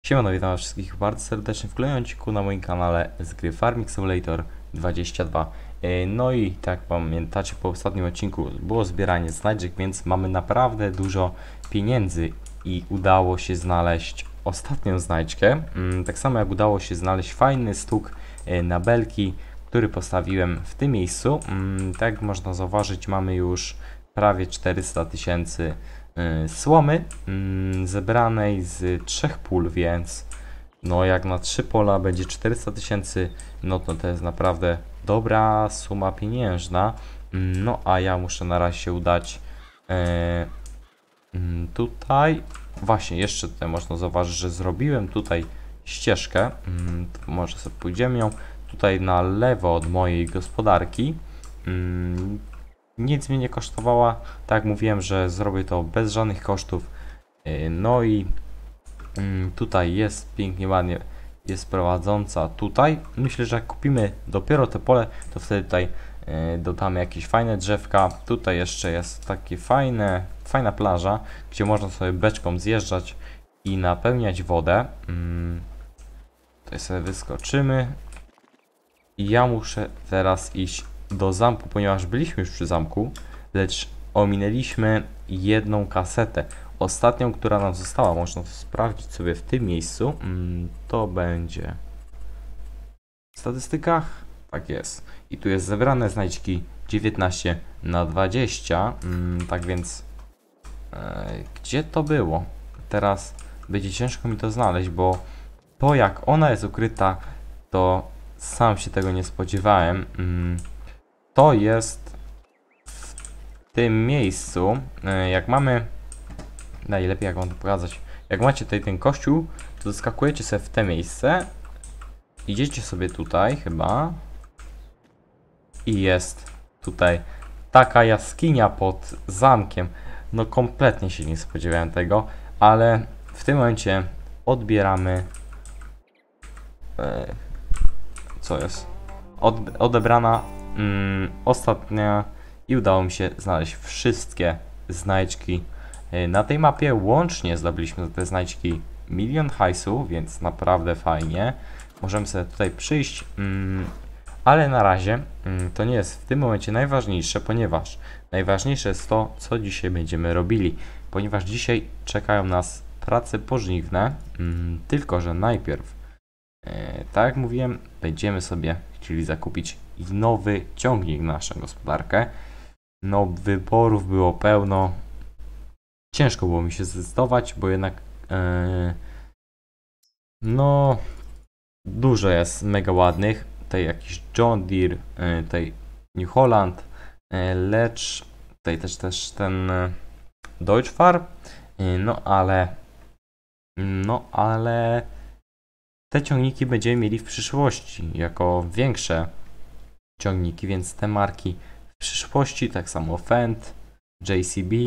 Siemano, witam wszystkich bardzo serdecznie w kolejnym odcinku na moim kanale z gry Farming Simulator 22. No i tak pamiętacie, po ostatnim odcinku było zbieranie znajdziek, więc mamy naprawdę dużo pieniędzy i udało się znaleźć ostatnią znajdźkę. Tak samo jak udało się znaleźć fajny stuk na belki, który postawiłem w tym miejscu. Tak jak można zauważyć, mamy już prawie 400 000 słomy zebranej z 3 pól, więc no jak na 3 pola będzie 400 000, no to jest naprawdę dobra suma pieniężna. No a ja muszę na razie się udać tutaj. Właśnie, jeszcze tutaj można zauważyć, że zrobiłem tutaj ścieżkę. Może sobie pójdziemy ją tutaj na lewo od mojej gospodarki. Nic mnie nie kosztowała. Tak jak mówiłem, że zrobię to bez żadnych kosztów. No i tutaj jest pięknie, ładnie jest prowadząca tutaj. Myślę, że jak kupimy dopiero te pole, to wtedy tutaj dodamy jakieś fajne drzewka. Tutaj jeszcze jest takie fajna plaża, gdzie można sobie beczką zjeżdżać i napełniać wodę. Tutaj sobie wyskoczymy. I ja muszę teraz iść do zamku, ponieważ byliśmy już przy zamku, lecz ominęliśmy jedną kasetę. Ostatnią, która nam została, można to sprawdzić sobie w tym miejscu. To będzie w statystykach. Tak jest. I tu jest zebrane znajdźki 19/20. Tak więc gdzie to było? Teraz będzie ciężko mi to znaleźć, bo to jak ona jest ukryta, to sam się tego nie spodziewałem. To jest w tym miejscu. Jak mamy... Najlepiej jak wam to pokazać. Jak macie tutaj ten kościół, to zaskakujecie sobie w te miejsce. Idziecie sobie tutaj chyba. I jest tutaj taka jaskinia pod zamkiem. No kompletnie się nie spodziewałem tego, ale w tym momencie odbieramy... co jest? Odebrana ostatnia i udało mi się znaleźć wszystkie znajdźki na tej mapie. Łącznie zdobyliśmy za te znajdźki 1 000 000 hajsu, więc naprawdę fajnie. Możemy sobie tutaj przyjść, ale na razie to nie jest w tym momencie najważniejsze, ponieważ najważniejsze jest to, co dzisiaj będziemy robili, ponieważ dzisiaj czekają nas prace pożniwne, tylko że najpierw tak jak mówiłem, będziemy sobie chcieli zakupić nowy ciągnik na naszą gospodarkę. No, wyborów było pełno. Ciężko było mi się zdecydować, bo jednak no dużo jest mega ładnych. Tutaj jakiś John Deere, tutaj New Holland, lecz tutaj też ten Deutschfar. No ale te ciągniki będziemy mieli w przyszłości jako większe ciągniki, więc te marki w przyszłości, tak samo Fendt, JCB,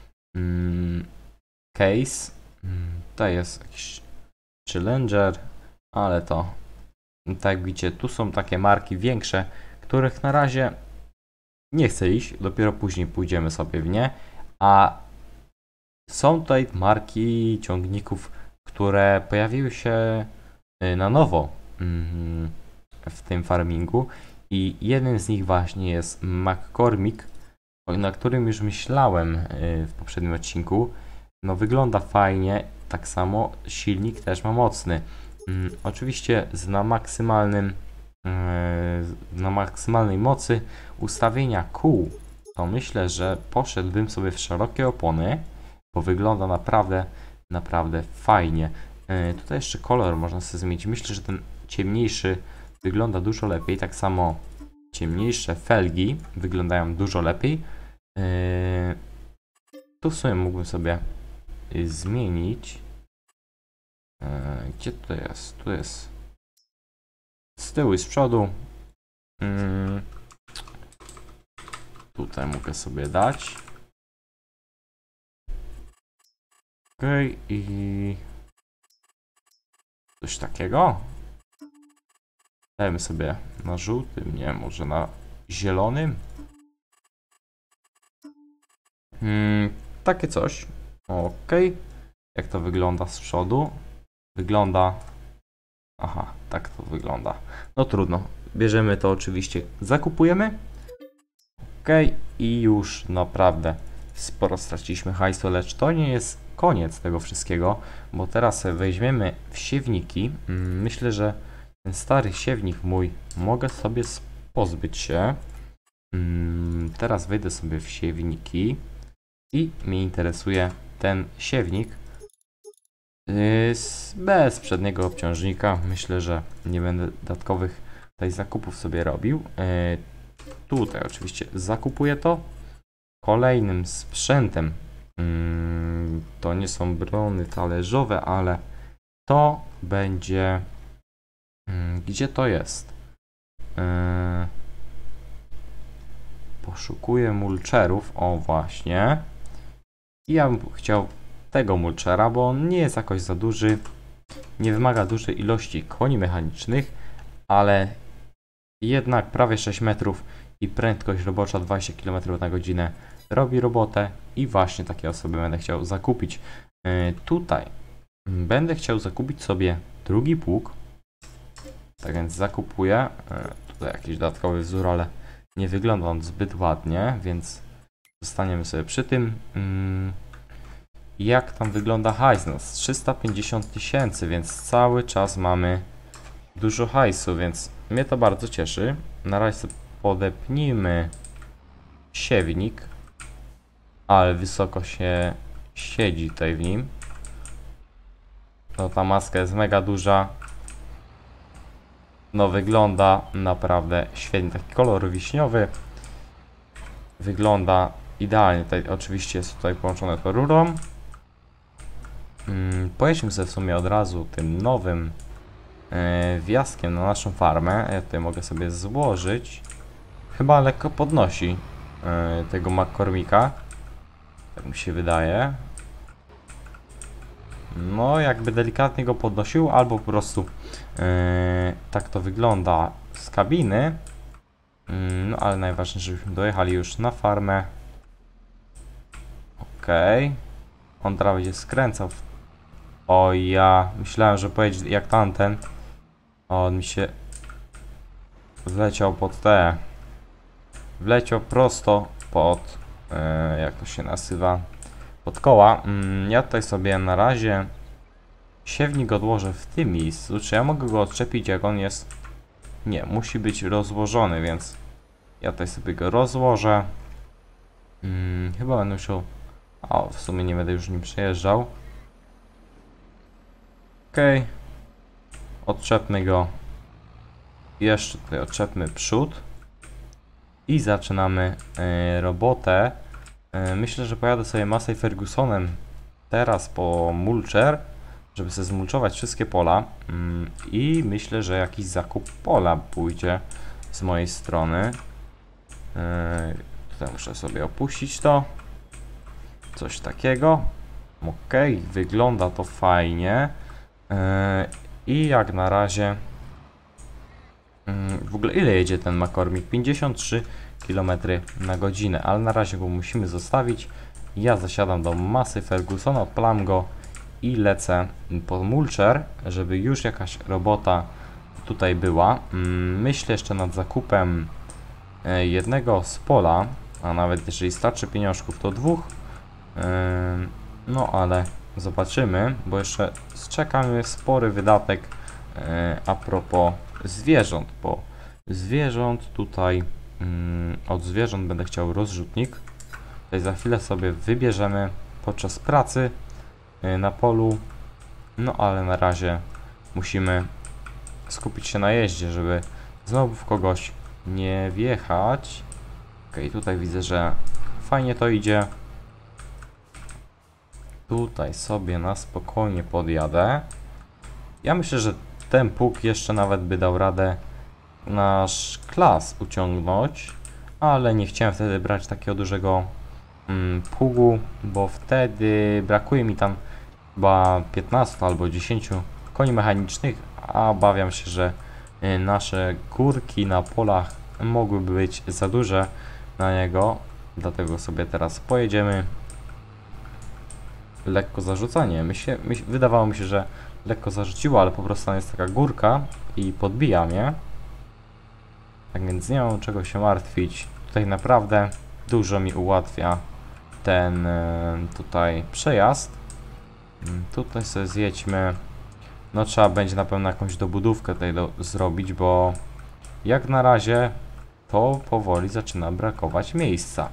Case, tutaj jest jakiś Challenger, ale to tak jak widzicie, tu są takie marki większe, których na razie nie chcę iść, dopiero później pójdziemy sobie w nie, a są tutaj marki ciągników, które pojawiły się na nowo w tym farmingu i jeden z nich właśnie jest McCormick, na którym już myślałem w poprzednim odcinku. No wygląda fajnie, tak samo silnik też ma mocny. Oczywiście na maksymalnej mocy ustawienia kół, to myślę, że poszedłbym sobie w szerokie opony, bo wygląda naprawdę fajnie. Tutaj jeszcze kolor można sobie zmienić. Myślę, że ten ciemniejszy wygląda dużo lepiej. Tak samo ciemniejsze felgi wyglądają dużo lepiej. Tu w sumie mógłbym sobie zmienić. Gdzie to jest? Tu jest z tyłu i z przodu. Tutaj mogę sobie dać. Ok, i coś takiego. Dajmy sobie na żółtym, nie, może na zielonym. Takie coś. Ok. Jak to wygląda z przodu? wygląda. Aha, tak to wygląda. No trudno. Bierzemy to oczywiście, zakupujemy. Ok, i już naprawdę sporo straciliśmy hajsu, lecz to nie jest koniec tego wszystkiego, bo teraz weźmiemy w siewniki. Myślę, że ten stary siewnik mój mogę sobie pozbyć się. Teraz wejdę sobie w siewniki i mnie interesuje ten siewnik bez przedniego obciążnika. Myślę, że nie będę dodatkowych tutaj zakupów sobie robił. Tutaj oczywiście zakupuję to. Kolejnym sprzętem to nie są brony talerzowe, ale to będzie... Gdzie to jest? Poszukuję mulcherów. O, właśnie. I ja bym chciał tego mulchera, bo on nie jest jakoś za duży. Nie wymaga dużej ilości koni mechanicznych, ale jednak prawie 6 metrów i prędkość robocza 20 km na godzinę robi robotę i właśnie takie osoby będę chciał zakupić. Tutaj będę chciał zakupić sobie drugi pług. Tak więc zakupuję. Tutaj jakiś dodatkowy wzór, ale nie wygląda on zbyt ładnie, więc zostaniemy sobie przy tym. Jak tam wygląda hajs? No, 350 000, więc cały czas mamy dużo hajsu, więc mnie to bardzo cieszy. Na razie sobie podepnijmy siewnik, ale wysoko się siedzi tutaj w nim. No, ta maska jest mega duża. No, wygląda naprawdę świetnie. Taki kolor wiśniowy. Wygląda idealnie. Tutaj oczywiście jest tutaj połączone to rurą. Pojedźmy sobie w sumie od razu tym nowym wjazkiem na naszą farmę. Ja tutaj mogę sobie złożyć. Chyba lekko podnosi tego McCormicka. Tak mi się wydaje. No, jakby delikatnie go podnosił, albo po prostu tak to wygląda z kabiny. No, ale najważniejsze, żebyśmy dojechali już na farmę. Okej. On teraz będzie skręcał. O, ja myślałem, że pojedzie jak tamten. On mi się wleciał pod te. Wleciał prosto pod, jak to się nazywa, pod koła. Ja tutaj sobie na razie siewnik odłożę w tym miejscu. Czy ja mogę go odczepić, jak on jest? Nie, musi być rozłożony, więc ja tutaj sobie go rozłożę. Chyba będę musiał... O, w sumie nie będę już nim przejeżdżał. Okej. Odczepmy go. Jeszcze tutaj odczepmy przód. I zaczynamy robotę. Myślę, że pojadę sobie Massey Fergusonem teraz po mulcher, żeby sobie zmulczować wszystkie pola. I myślę, że jakiś zakup pola pójdzie z mojej strony. Tutaj muszę sobie opuścić to. Coś takiego. Ok, wygląda to fajnie. I jak na razie... W ogóle ile jedzie ten McCormick? 53 km na godzinę, ale na razie go musimy zostawić. Ja zasiadam do Massey Fergusona, odpalam go i lecę po mulcher, żeby już jakaś robota tutaj była. Myślę jeszcze nad zakupem jednego z pola, a nawet jeżeli starczy pieniążków, to dwóch. No ale zobaczymy, bo jeszcze czekamy spory wydatek a propos zwierząt, bo zwierząt tutaj od zwierząt będę chciał rozrzutnik. Tutaj za chwilę sobie wybierzemy podczas pracy na polu. No ale na razie musimy skupić się na jeździe, żeby znowu w kogoś nie wjechać. Ok, tutaj widzę, że fajnie to idzie. Tutaj sobie na spokojnie podjadę. Ja myślę, że ten pług jeszcze nawet by dał radę nasz klas uciągnąć, ale nie chciałem wtedy brać takiego dużego pługu, bo wtedy brakuje mi tam chyba 15 albo 10 koni mechanicznych, a obawiam się, że nasze górki na polach mogłyby być za duże na niego, dlatego sobie teraz pojedziemy lekko zarzucanie. Wydawało mi się, że lekko zarzuciło, ale po prostu tam jest taka górka i podbija mnie. Tak więc nie mam czego się martwić. Tutaj naprawdę dużo mi ułatwia ten tutaj przejazd. Tutaj sobie zjedźmy. No trzeba będzie na pewno jakąś dobudówkę tutaj zrobić, bo jak na razie to powoli zaczyna brakować miejsca.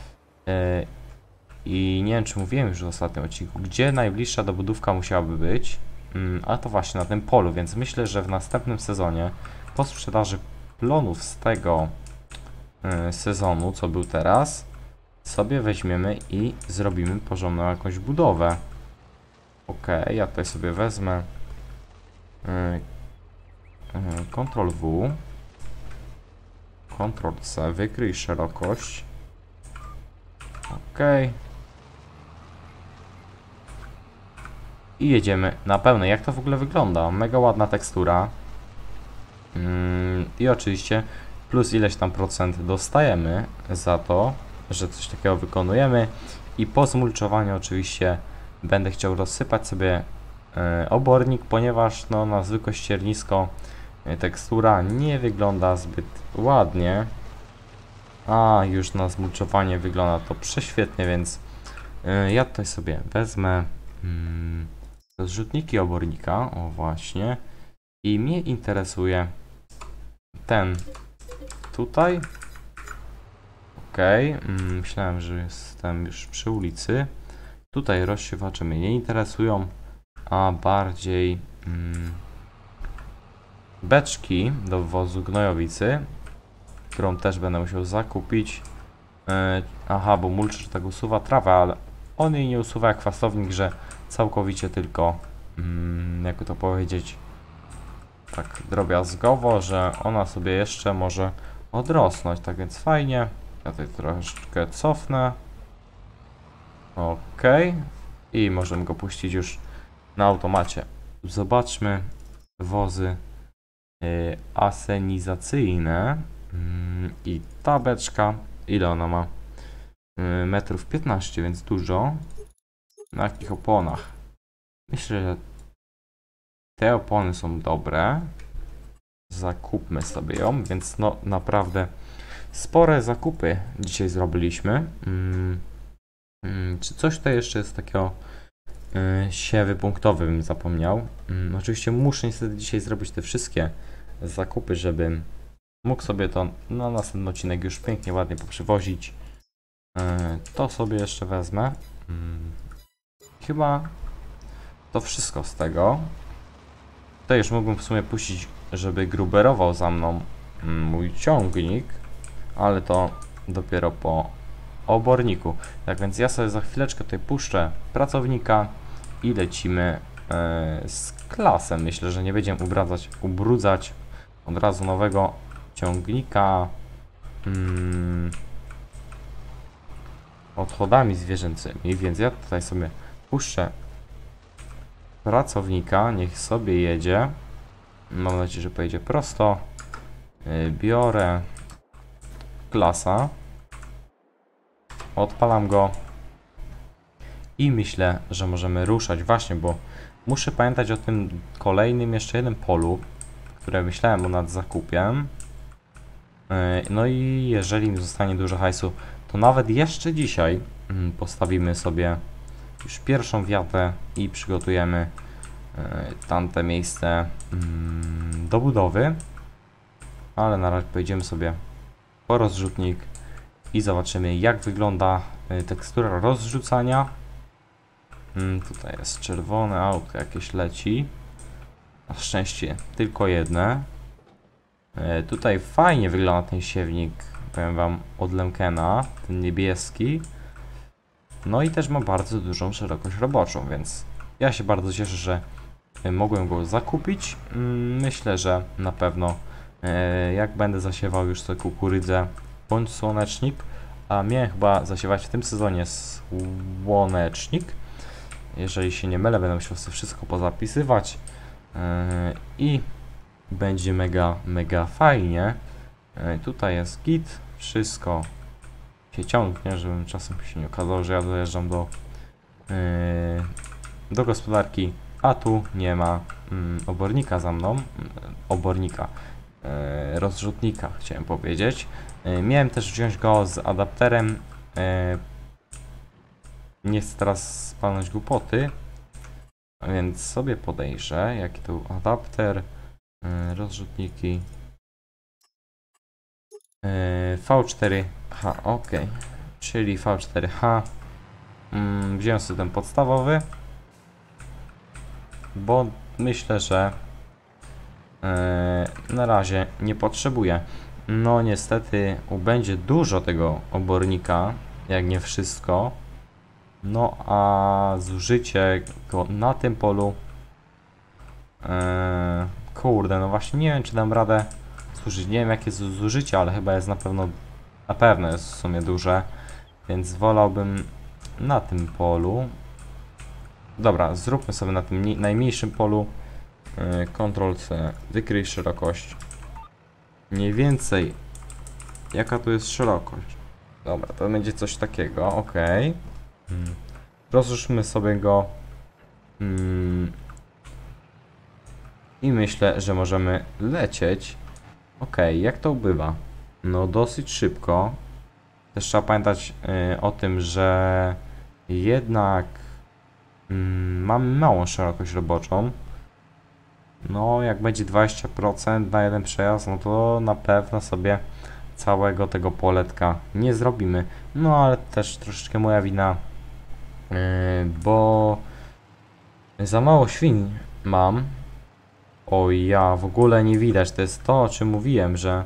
I nie wiem, czy mówiłem już w ostatnim odcinku, gdzie najbliższa dobudówka musiałaby być. A to właśnie na tym polu, więc myślę, że w następnym sezonie po sprzedaży plonów z tego sezonu, co był teraz, sobie weźmiemy i zrobimy porządną jakąś budowę. Ok, ja tutaj sobie wezmę Ctrl W, Ctrl C, wykryj szerokość. Ok. I jedziemy na pełnej. Jak to w ogóle wygląda? Mega ładna tekstura. I oczywiście plus ileś tam procent dostajemy za to, że coś takiego wykonujemy. I po zmulczowaniu oczywiście będę chciał rozsypać sobie obornik, ponieważ no, na zwykłe ściernisko tekstura nie wygląda zbyt ładnie. A już na zmulczowanie wygląda to prześwietnie, więc ja tutaj sobie wezmę rozrzutniki obornika, o właśnie, i mnie interesuje ten tutaj. Ok, myślałem, że jestem już przy ulicy. Tutaj rozsiewacze mnie nie interesują, a bardziej beczki do wwozu gnojowicy, którą też będę musiał zakupić. Aha, bo mulcz tak usuwa trawę, ale on jej nie usuwa jak kwasownik, że całkowicie tylko, jakby to powiedzieć, tak drobiazgowo, że ona sobie jeszcze może odrosnąć, tak więc fajnie. Ja tutaj troszeczkę cofnę. Ok. I możemy go puścić już na automacie. Zobaczmy wozy asenizacyjne. I ta beczka, ile ona ma? Metrów 15, więc dużo. Na jakich oponach? Myślę, że te opony są dobre. Zakupmy sobie ją, więc no naprawdę spore zakupy dzisiaj zrobiliśmy. Czy coś tutaj jeszcze jest takiego siewy punktowy bym zapomniał. Oczywiście muszę niestety dzisiaj zrobić te wszystkie zakupy, żebym mógł sobie to na następny odcinek już pięknie, ładnie poprzywozić. To sobie jeszcze wezmę. Chyba to wszystko z tego. Tutaj już mógłbym w sumie puścić, żeby gruberował za mną mój ciągnik, ale to dopiero po oborniku. Tak więc ja sobie za chwileczkę tutaj puszczę pracownika i lecimy z klasem. Myślę, że nie będziemy ubrudzać od razu nowego ciągnika odchodami zwierzęcymi, więc ja tutaj sobie puszczę pracownika, niech sobie jedzie. Mam nadzieję, że pojedzie prosto. Biorę klasa, odpalam go i myślę, że możemy ruszać właśnie, bo muszę pamiętać o tym kolejnym jeszcze jednym polu, które myślałem nad zakupem. No i jeżeli mi zostanie dużo hajsu, to nawet jeszcze dzisiaj postawimy sobie już pierwszą wiatę i przygotujemy tamte miejsce do budowy. Ale na razie pojedziemy sobie po rozrzutnik i zobaczymy, jak wygląda tekstura rozrzucania. Tutaj jest czerwone auto jakieś leci. Na szczęście tylko jedne. Tutaj fajnie wygląda ten siewnik, powiem wam, od Lemkena, ten niebieski. No i też ma bardzo dużą szerokość roboczą, więc ja się bardzo cieszę, że mogłem go zakupić. Myślę, że na pewno jak będę zasiewał już sobie kukurydzę bądź słonecznik, a miałem chyba zasiewać w tym sezonie słonecznik. Jeżeli się nie mylę, będę musiał sobie wszystko pozapisywać i będzie mega fajnie. Tutaj jest git, wszystko się ciągnie, żebym czasem się nie okazało, że ja dojeżdżam do gospodarki a tu nie ma obornika za mną, obornika, rozrzutnika chciałem powiedzieć. Miałem też wziąć go z adapterem, nie chcę teraz spalnąć głupoty, więc sobie podejrzę, jaki to był adapter, rozrzutniki, V4H, ok, czyli V4H. Wziąłem sobie ten podstawowy, bo myślę, że na razie nie potrzebuję. No niestety będzie dużo tego obornika, jak nie wszystko. No a zużycie go na tym polu, kurde, no właśnie nie wiem, czy dam radę zużyć. Nie wiem, jakie jest zużycie, ale chyba jest na pewno jest w sumie duże, więc wolałbym na tym polu. Dobra, zróbmy sobie na tym najmniejszym polu. Ctrl-C, wykryj szerokość. Mniej więcej jaka tu jest szerokość. Dobra, to będzie coś takiego, ok. Rozruszmy sobie go. I myślę, że możemy lecieć. Ok, jak to bywa? No dosyć szybko. Też trzeba pamiętać o tym, że jednak mamy małą szerokość roboczą. No jak będzie 20% na jeden przejazd, no to na pewno sobie całego tego poletka nie zrobimy. No ale też troszeczkę moja wina, bo za mało świń mam. O ja, w ogóle nie widać. To jest to, o czym mówiłem, że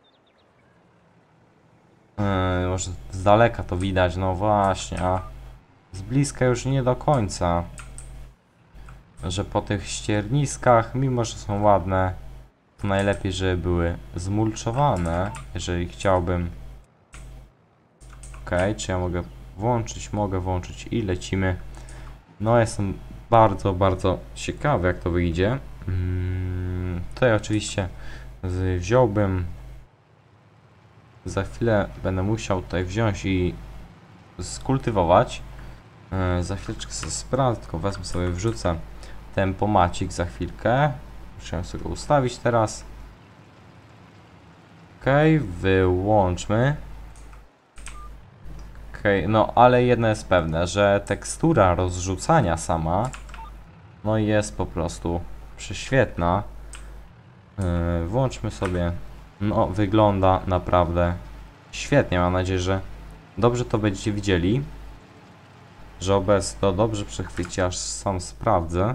może z daleka to widać, no właśnie, a z bliska już nie do końca. Że po tych ścierniskach, mimo że są ładne, to najlepiej, żeby były zmulczowane, jeżeli chciałbym. Ok, czy ja mogę włączyć? Mogę włączyć i lecimy. No jestem bardzo, bardzo ciekawy, jak to wyjdzie. Tutaj oczywiście wziąłbym, za chwilę będę musiał tutaj wziąć i skultywować. Za chwileczkę sobie sprawdzę, tylko wezmę sobie, wrzucę tempomacik za chwilkę. Muszę sobie go ustawić teraz. Ok, wyłączmy. Ok, no ale jedno jest pewne, że tekstura rozrzucania sama no jest po prostu prześwietna. Włączmy sobie. No wygląda naprawdę świetnie. Mam nadzieję, że dobrze to będziecie widzieli. Że OBS to dobrze przechwyci, aż sam sprawdzę.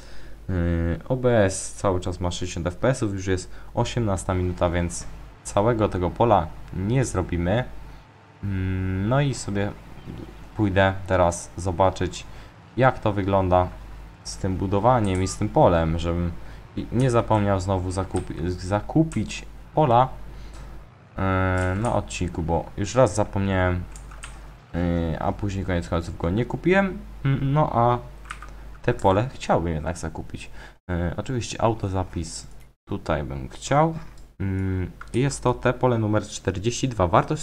OBS cały czas ma 60 fps, już jest 18 minuta, więc całego tego pola nie zrobimy. No i sobie pójdę teraz zobaczyć, jak to wygląda z tym budowaniem i z tym polem, żebym nie zapomniał znowu zakupić pola na odcinku, bo już raz zapomniałem, a później koniec końców go nie kupiłem. No a te pole chciałbym jednak zakupić. Oczywiście autozapis tutaj bym chciał. Jest to te pole numer 42, wartość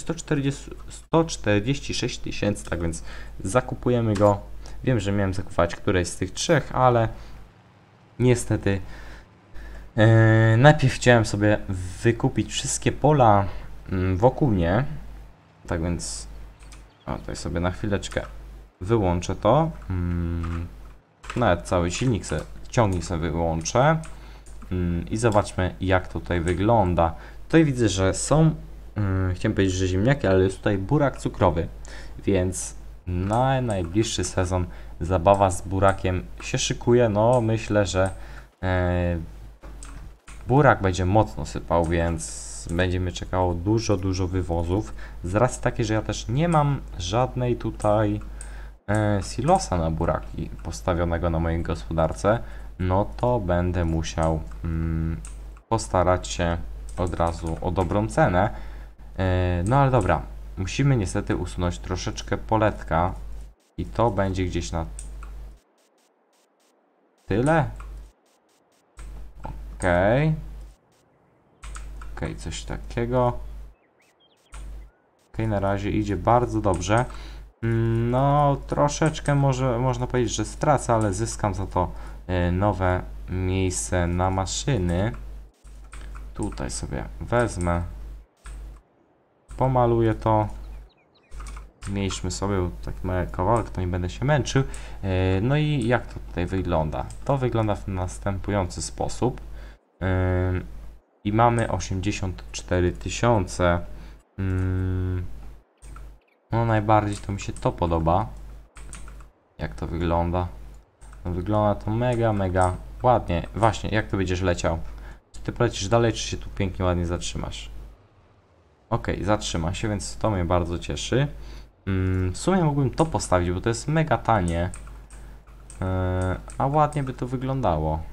146 tysięcy, tak więc zakupujemy go. Wiem, że miałem zakupować któreś z tych trzech, ale niestety najpierw chciałem sobie wykupić wszystkie pola wokół mnie. Tak więc tutaj sobie na chwileczkę wyłączę to. Nawet cały silnik ciągnik sobie wyłączę. I zobaczmy, jak to tutaj wygląda. Tutaj widzę, że są, chciałem powiedzieć, że ziemniaki, ale jest tutaj burak cukrowy, więc na najbliższy sezon zabawa z burakiem się szykuje. No myślę, że burak będzie mocno sypał, więc będzie mnie czekało dużo wywozów. Z racji takiej, że ja też nie mam żadnej tutaj silosa na buraki postawionego na mojej gospodarce, no to będę musiał postarać się od razu o dobrą cenę. No ale dobra, musimy niestety usunąć troszeczkę poletka i to będzie gdzieś na tyle. Okej, coś takiego. Na razie idzie bardzo dobrze. No, troszeczkę można powiedzieć, że stracę, ale zyskam za to nowe miejsce na maszyny. Tutaj sobie wezmę, pomaluję to. Zmniejszmy sobie, bo taki mały kawałek, to nie będę się męczył. No i jak to tutaj wygląda? To wygląda w następujący sposób. I mamy 84 000. No najbardziej to mi się to podoba. Jak to wygląda? No, wygląda to mega ładnie. Właśnie, jak to będziesz leciał? Czy ty polecisz dalej, czy się tu pięknie, ładnie zatrzymasz? Ok, zatrzyma się, więc to mnie bardzo cieszy. W sumie mógłbym to postawić, bo to jest mega tanie. A ładnie by to wyglądało.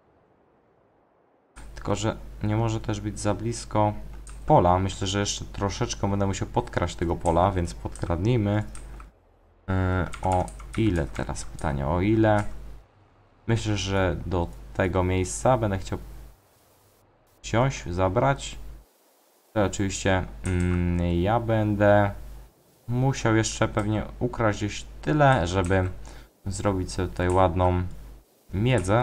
Tylko, że nie może też być za blisko pola. Myślę, że jeszcze troszeczkę będę musiał podkraść tego pola, więc podkradnijmy. O ile teraz pytanie? O ile? Myślę, że do tego miejsca będę chciał wziąć, zabrać. To oczywiście ja będę musiał jeszcze pewnie ukraść gdzieś tyle, żeby zrobić sobie tutaj ładną miedzę.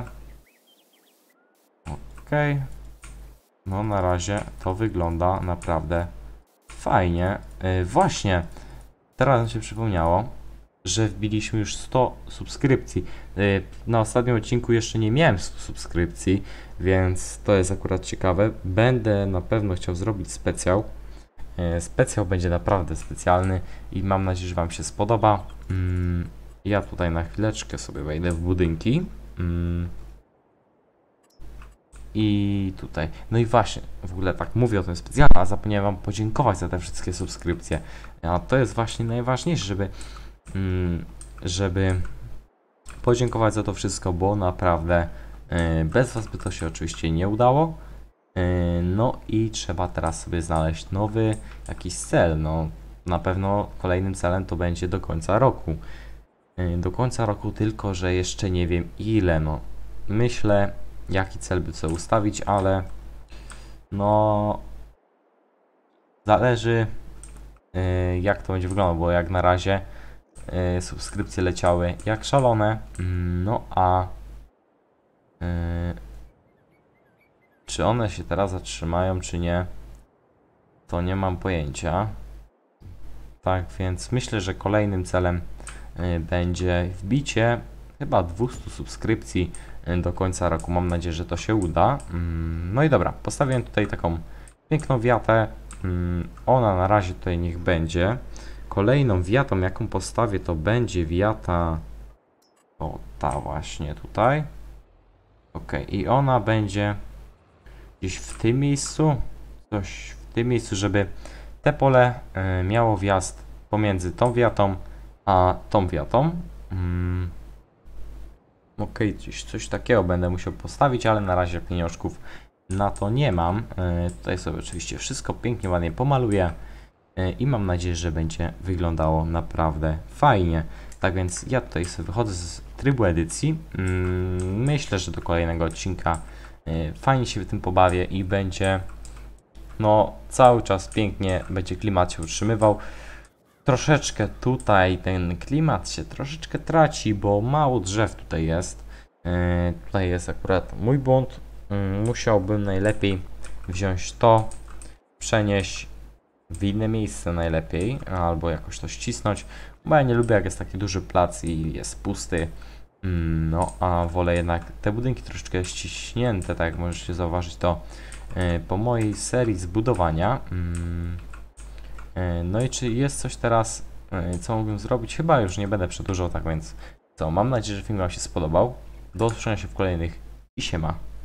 Okej. No na razie to wygląda naprawdę fajnie. Właśnie, teraz mi się przypomniało, że wbiliśmy już 100 subskrypcji. Na ostatnim odcinku jeszcze nie miałem 100 subskrypcji, więc to jest akurat ciekawe. Będę na pewno chciał zrobić specjał. Specjał będzie naprawdę specjalny i mam nadzieję, że Wam się spodoba. Ja tutaj na chwileczkę sobie wejdę w budynki. I tutaj. No i właśnie, w ogóle tak mówię o tym specjalnie, a zapomniałem Wam podziękować za te wszystkie subskrypcje. A to jest właśnie najważniejsze, żeby podziękować za to wszystko, bo naprawdę bez Was by to się oczywiście nie udało. No i trzeba teraz sobie znaleźć nowy jakiś cel. No na pewno kolejnym celem to będzie do końca roku. Do końca roku, tylko że jeszcze nie wiem ile. No myślę, jaki cel by sobie ustawić, ale no zależy jak to będzie wyglądało, bo jak na razie subskrypcje leciały jak szalone. No a czy one się teraz zatrzymają, czy nie, to nie mam pojęcia. Tak więc myślę, że kolejnym celem będzie wbicie chyba 200 subskrypcji do końca roku. Mam nadzieję, że to się uda. No i dobra, postawiłem tutaj taką piękną wiatę. Ona na razie tutaj niech będzie. Kolejną wiatą, jaką postawię, to będzie wiata, o ta właśnie tutaj. Ok, i ona będzie gdzieś w tym miejscu, coś w tym miejscu, żeby te pole miało wjazd pomiędzy tą wiatą a tą wiatą. Ok, gdzieś coś takiego będę musiał postawić, ale na razie pieniążków na to nie mam. Tutaj sobie oczywiście wszystko pięknie, ładnie pomaluję i mam nadzieję, że będzie wyglądało naprawdę fajnie. Tak więc ja tutaj sobie wychodzę z trybu edycji. Myślę, że do kolejnego odcinka fajnie się w tym pobawię i będzie no cały czas pięknie, będzie klimat się utrzymywał. Troszeczkę tutaj ten klimat się troszeczkę traci, bo mało drzew tutaj jest. Tutaj jest akurat mój błąd. Musiałbym najlepiej wziąć to, przenieść w inne miejsce najlepiej, albo jakoś to ścisnąć, bo ja nie lubię, jak jest taki duży plac i jest pusty. No a wolę jednak te budynki troszeczkę ściśnięte, tak jak możecie zauważyć to po mojej serii zbudowania. No i czy jest coś teraz, co mógłbym zrobić? Chyba już nie będę przedłużał, tak więc co, mam nadzieję, że film Wam się spodobał. Do usłyszenia się w kolejnych i siema.